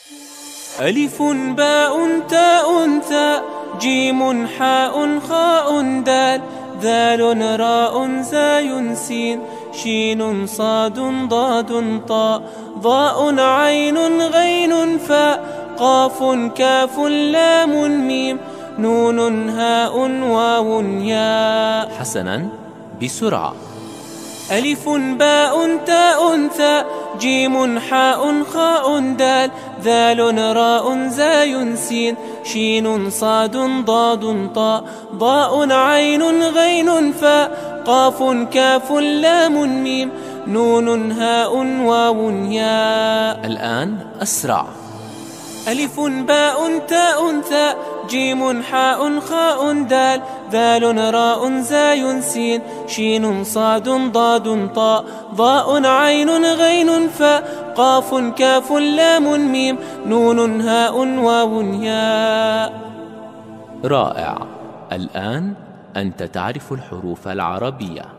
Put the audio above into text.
ألف باء تاء ثاء جيم حاء خاء دال ذال راء زاي سين شين صاد ضاد طاء ضاء عين غين فاء قاف كاف لام ميم نون هاء واو ياء. حسنا، بسرعة. ألف باء تاء ثاء جيم حاء خاء دال ذال راء زاي سين شين صاد ضاد طاء ضاء عين غين فاء قاف كاف لام ميم نون هاء واو ياء. الآن أسرع. ألف باء تاء ثاء جيم حاء خاء دال ذال راء زاي سين شين صاد ضاد طاء ضاء عين غين فاء قاف كاف لام ميم نون هاء واو ياء. رائع. الآن أنت تعرف الحروف العربية.